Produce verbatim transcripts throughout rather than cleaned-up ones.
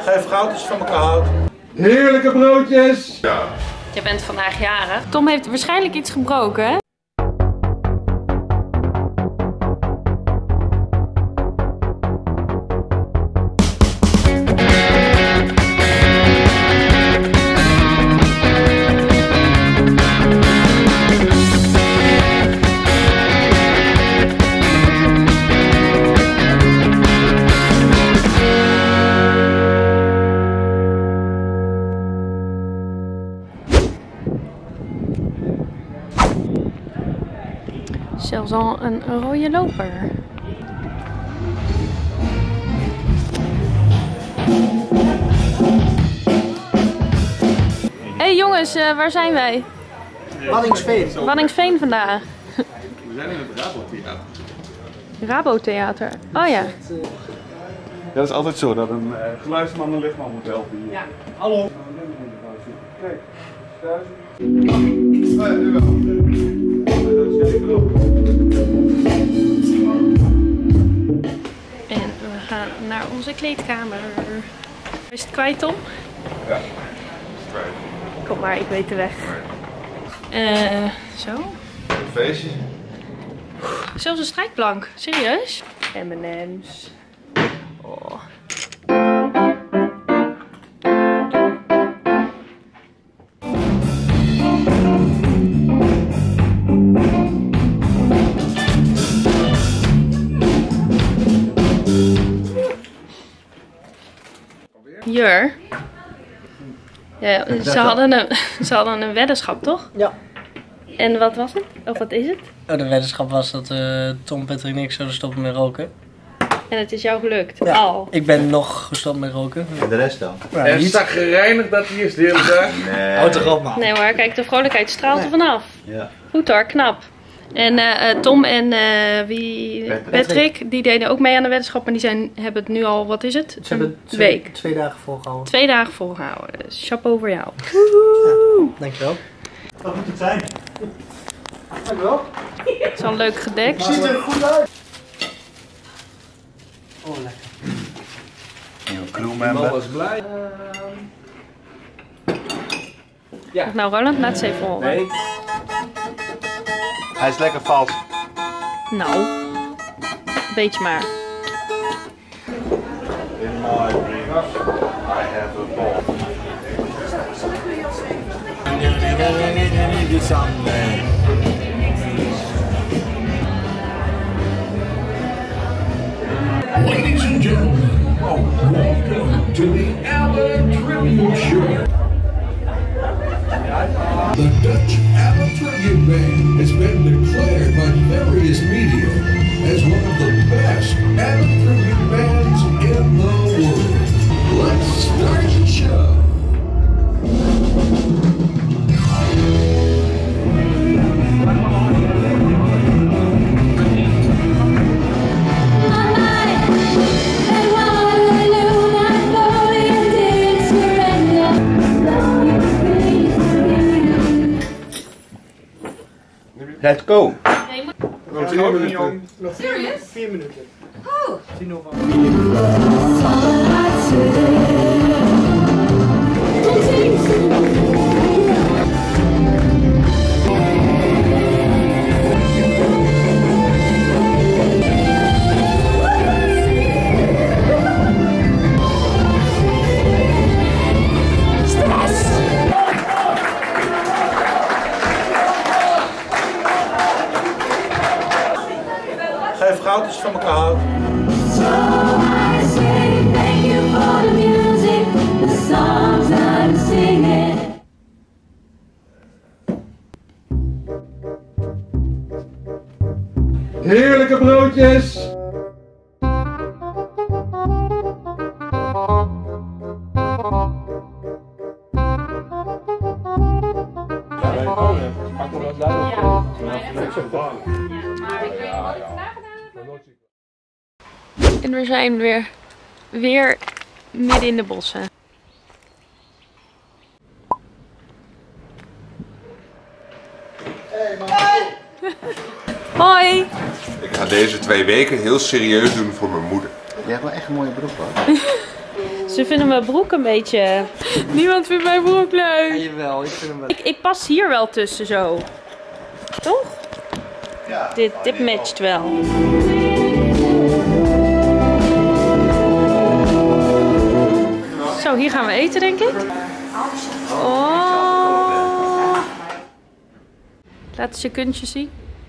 Geef goudjes van elkaar hout. Heerlijke broodjes! Ja. Je bent vandaag jarig. Tom heeft waarschijnlijk iets gebroken, hè? Zelfs al een rode loper. Hé hey jongens, uh, waar zijn wij? Waddinxveen. Waddinxveen vandaag. We zijn in het Rabotheater. Rabotheater. Oh ja. Ja, dat is altijd zo dat een uh, geluidsman een lichtman moet helpen hier. Ja. Hallo. Kijk, thuis. Oh ja, nu wel. Dat is zeker ook. En we gaan naar onze kleedkamer. Is het kwijt, Tom? Ja, kwijt. Kom maar, ik weet de weg. Uh, zo. Een feestje. Zelfs een strijkplank. Serieus? M en M's. Oh. Jur. Ja, ze, hadden een, ze hadden een weddenschap, toch? Ja. En wat was het? Of wat is het? Oh, de weddenschap was dat uh, Tom, Patrick en ik zouden stoppen met roken. En het is jou gelukt. Ja. Al. Ik ben nog gestopt met roken. En de rest dan? Ja, En niet. sta gereinigd dat hij is de hele dag. Nee. Houd toch op, man. Nee hoor, kijk, de vrolijkheid straalt er vanaf. Ja. Goed hoor, knap. En uh, uh, Tom en uh, wie? Patrick. Patrick, die deden ook mee aan de weddenschap, maar die zijn, hebben het nu al, wat is het? Ze hebben Een twee, week. twee dagen volgehouden. Twee dagen volgehouden. Dus chapeau voor jou. Ja, dankjewel. Wat moet het zijn? Dankjewel. Het is al leuk gedekt. Ziet er goed uit. Oh, lekker. Nieuwe crewmember. was blij. Ja. Nou Roland, laat ze even horen. Nee. Hij is lekker vals. Nou, een beetje maar. In my dreams, I have a ball. Ladies and gentlemen, welcome to the ABBA Tribute Show. The Dutch ABBA Tribute Band has been declared by various media as one of the best ABBA tribute bands in the world. Let's start the show. Let's go! Nog vier minuten. Nog vier, vier minuten. Oh! Tien over. Geef goudjes van elkaar hout. So I say thank you for the music, the songs I'm singing. Heerlijke broodjes! En we zijn weer, weer midden in de bossen. Hey, man. Hoi! Ik ga deze twee weken heel serieus doen voor mijn moeder. Je hebt wel echt een mooie broek hoor. Ze vinden mijn broek een beetje... Niemand vindt mijn broek leuk. Ja, jawel, ik vind hem wel. Ik, ik pas hier wel tussen zo. Toch? Ja. Dit, dit matcht wel. Zo, hier gaan we eten, denk ik. Oh. Laat eens je kuntje zien.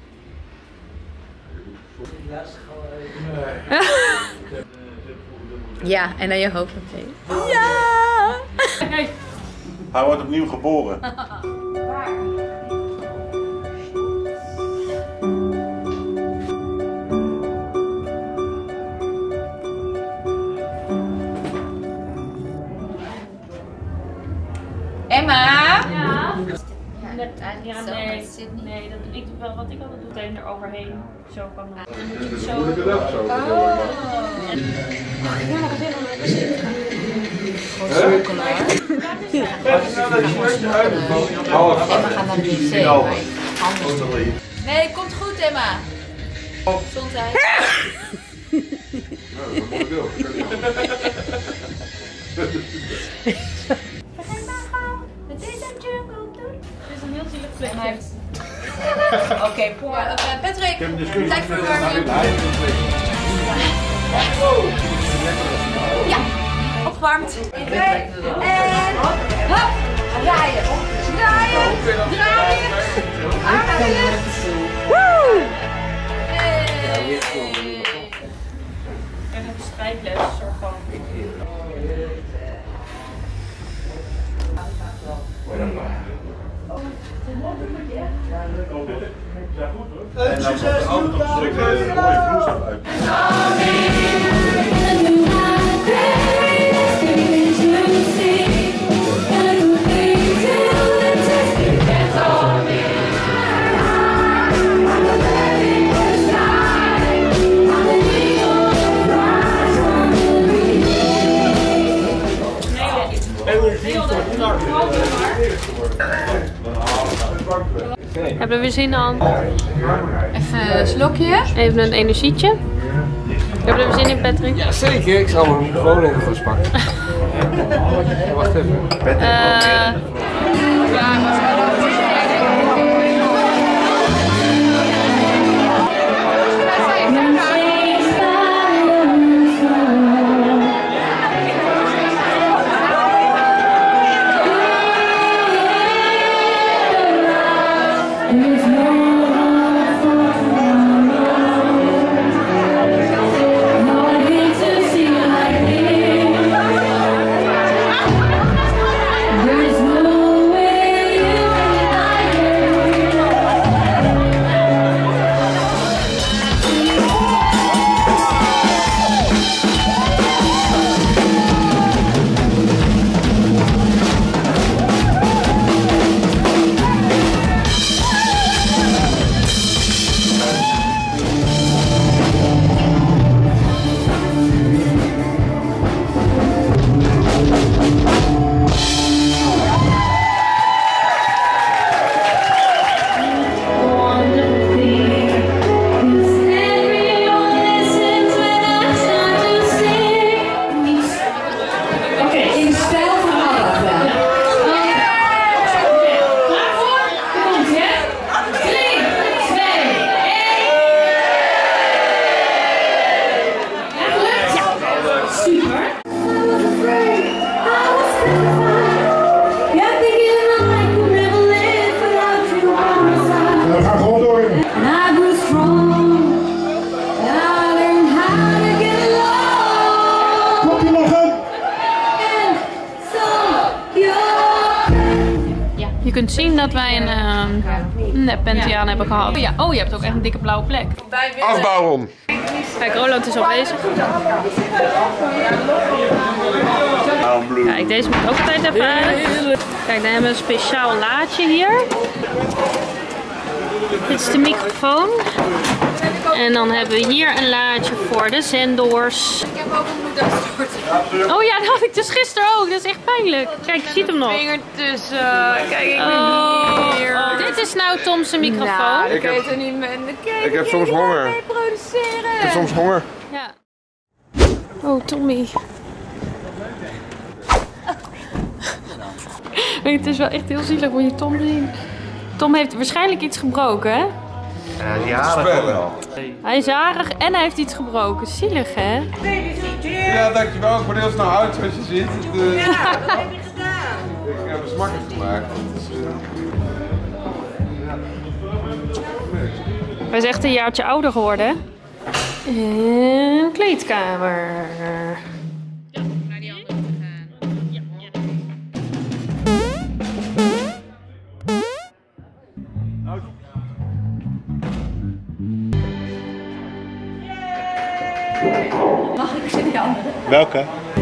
Ja, en dan je hoofd meteen. Ja! Hij wordt opnieuw geboren. Emma! Ja. Net, Ja, nee. Nee, dat doe ik wel wat ik altijd doe. Meteen eroverheen. Zo kan dat. Dan moet je het zo. Moeilijke dag zo. Oh. En... Oh, ik wil nog zin om lekker zitten. Emma gaat naar de wc. Maar nee, komt goed, Emma. Gezondheid. Het is een jungle doen. Het is een heel zielig plekje. Oké, okay, uh, Patrick, tijd voor warming. Ja, opgewarmd. En hop, draaien. Draaien, draaien. Armen naar de lucht. Woe! En een strijdles, een soort van. En dan wordt er altijd nog een stuk mooie vloeistof uit. Hebben we weer zin aan? Even een slokje. Even een energietje. Hebben we er weer zin in, Patrick? Ja, zeker. Ik zal mijn microfoon even vastpakken. Wacht even. Uh, Ja, Je kunt zien dat wij een uh, neppentje aan hebben gehad. Oh ja, oh, je hebt ook echt een dikke blauwe plek. Afbouwen. Kijk, Roland is al bezig. Kijk, deze moet ik ook altijd even uit. Kijk, dan hebben we een speciaal laadje hier. Dit is de microfoon. En dan hebben we hier een laadje voor de zenders. Ik heb ook een bloeduitstorting. Oh ja, dat had ik dus gisteren ook. Dat is echt pijnlijk. Kijk, je ziet hem nog. Vinger tussen. Kijk, ik ben Oh, hier. oh, dit is nou Tom's microfoon. Nou, Ik ik heb- weet er niet meer. Kijk, Ik heb soms honger. mee produceren. Ik heb soms honger. Ja. Oh, Tommy. Het is wel echt heel zielig, moet je Tom zien. Tom heeft waarschijnlijk iets gebroken, hè? Ja, die haren wel. Hij is jarig en hij heeft iets gebroken. Zielig, hè? Ja, dankjewel. Ik word heel snel uit, zoals je ziet. Dus... Ja, wat heb je gedaan? Ik heb een smakker gemaakt. Dus, uh... Hij is echt een jaartje ouder geworden. En kleedkamer. Ja, naar die andere gaan. Ja, ja. Mag ik ze die andere? Welke?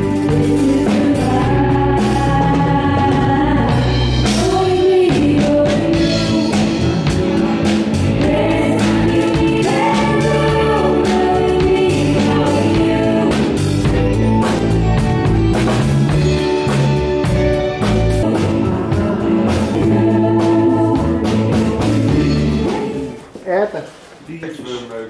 Die is wel leuk.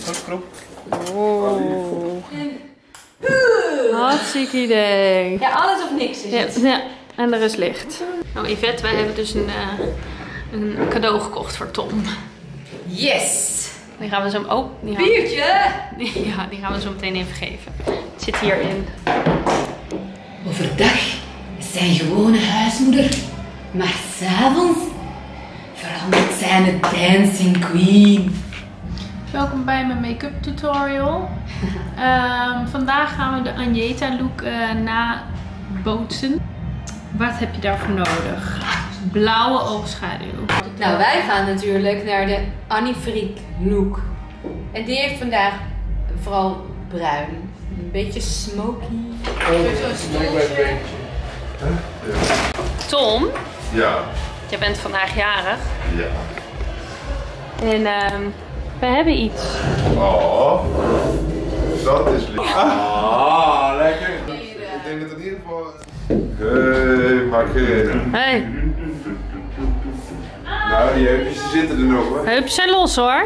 Oh. Hartstikke idee. Ja, alles of niks is het. Ja, ja, en er is licht. Nou Yvette, wij hebben dus een, uh, een cadeau gekocht voor Tom. Yes! Die gaan we zo... Oh, die gaan... Biertje! Ja, die gaan we zo meteen even geven. Het zit hierin. Overdag is zij een gewone huismoeder, maar s'avonds verandert zij in een dancing queen. Welkom bij mijn make-up tutorial. um, vandaag gaan we de Agneta look uh, nabootsen. Wat heb je daarvoor nodig? Blauwe oogschaduw. Nou, wij gaan natuurlijk naar de Annie Friek look. En die heeft vandaag vooral bruin. Een beetje smoky. Tom, Ja. jij bent vandaag jarig. Ja. En um, we hebben iets. Oh. Dat is lief. Ah, lekker. Ik denk dat het in ieder geval... Hey, Margrethe. Hey, Nou, die heupjes die zitten er nog hoor. heupjes zijn los hoor.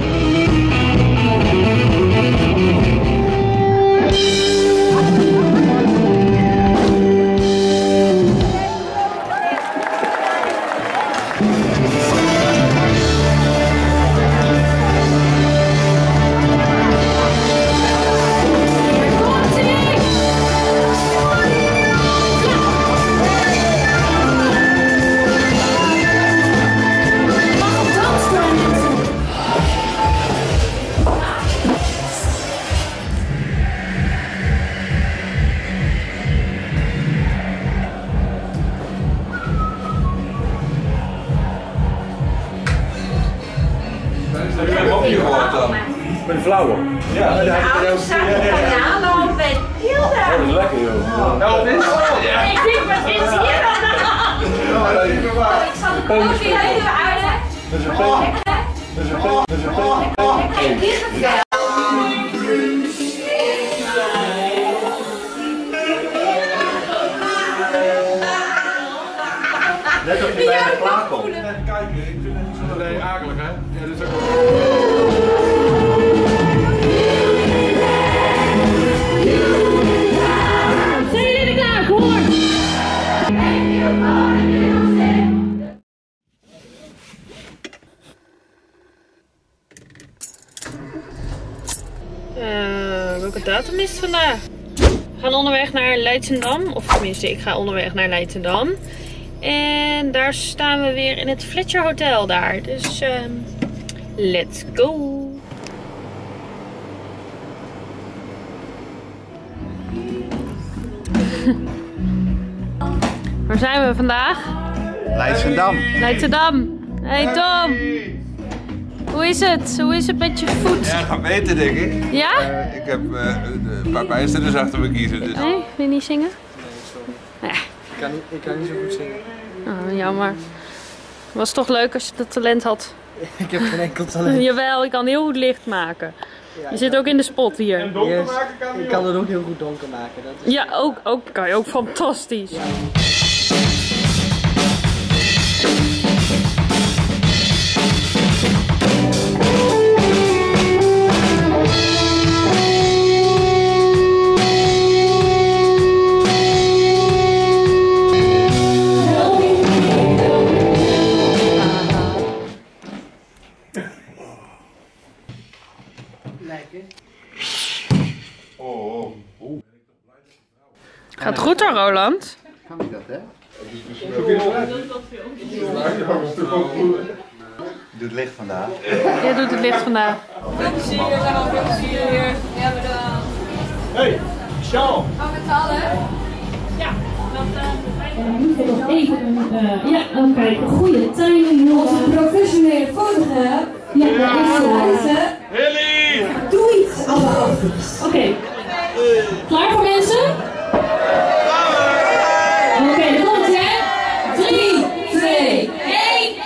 Heb je hem opgehoord dan? Met de flauwe. Ja, dat is Hallo, bij Hilda! dat is lekker joh. Nou, wat is het? Ik denk, wat is hier aan de hand? Ik zal de koffie even uit. Dat is een pen. Dat is een pen. Dat is een pen. En dit is het. Net of je bijna klaar komt. Even kijken, ik vind het niet zo alleen akelig hè. Ja, dit is ook wel... Zijn jullie er klaar voor? Uh, welke datum is het vandaag? We gaan onderweg naar Leidschendam. Of tenminste, ik ga onderweg naar Leidschendam. En daar staan we weer in het Fletcher Hotel daar. Dus um, let's go! Waar zijn we vandaag? Leidschendam. Leidschendam. Hey Tom! Hoe is het? Hoe is het met je voet? Ja, gaan weten denk ik. Ja? Uh, ik heb uh, een paar bijstanders achter me kiezen. Dus. Nee, wil je niet zingen? Nee, sorry. Ik kan niet, ik kan niet zo goed zingen. Oh, jammer. Was toch leuk als je dat talent had? Ik heb geen enkel talent. Jawel, ik kan heel goed licht maken. Je zit ook in de spot hier. En donker Yes. maken kan Ik kan het ook heel goed donker maken. Dat is... Ja, ook, ook kan je ook fantastisch. Ja. Tell me Gaat goed hoor, Roland. Kan niet dat, hè? Doe het licht vandaag. Jij doet het licht vandaag. Veel plezier, veel plezier hier. Ja, bedankt. Hey, ciao. Gaan we betalen? Ja, Nog even een, uh, ja, dan kijk, een goede timing. Onze professionele fotograaf. Ja, daar is ze. Hilly! Doe iets aan de auto's. Oké. Okay. Klaar voor mensen? Oké, okay, dan komt het, hè? drie, twee, één.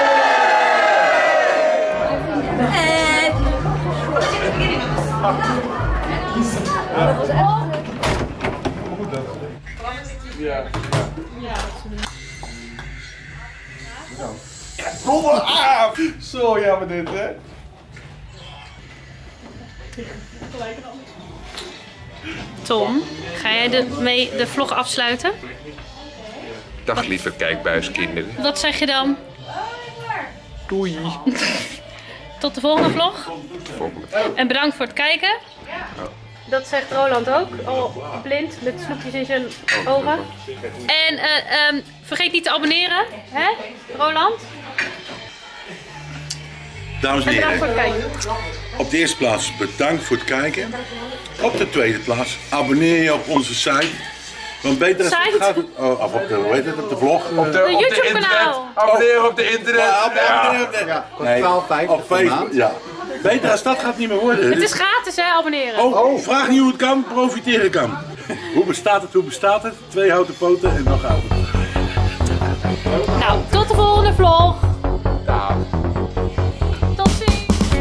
Dat was echt. Goed dat. Ja. Ja. Kom maar af! Zo jammer dit, hè? Tom, ga jij de, mee de vlog afsluiten? Dag lieve kijkbuiskinderen. Wat zeg je dan? Doei. Tot de volgende vlog. Volgende. En bedankt voor het kijken. Dat zegt Roland ook, al blind met snoepjes in zijn ogen. En uh, um, vergeet niet te abonneren, hè Roland? Dames en En bedankt voor heren, het kijken. op de eerste plaats bedankt voor het kijken. Op de tweede plaats abonneer je op onze site. Want beter als het Site? gaat, oh, of op de, hoe heet het, op de vlog. Op de, De op de YouTube internet. kanaal. Abonneren op de internet. Ja, op, Ja. abonneer op de, Ja, kost nee, twaalf vijftig op per Facebook. maand. Ja. Beter als dat gaat niet meer worden. Het is gratis hè, abonneren. Oh, vraag niet hoe het kan, profiteren kan. Hoe bestaat het, hoe bestaat het? Twee houten poten en dan gaat het. Nou, tot de volgende vlog. Dag. Tot ziens.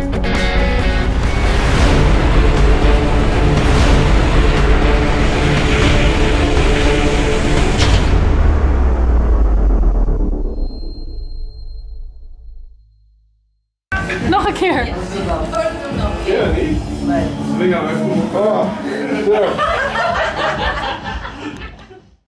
Nog een keer. Ja, niet? Nee. Ik ga even. Oh, zo.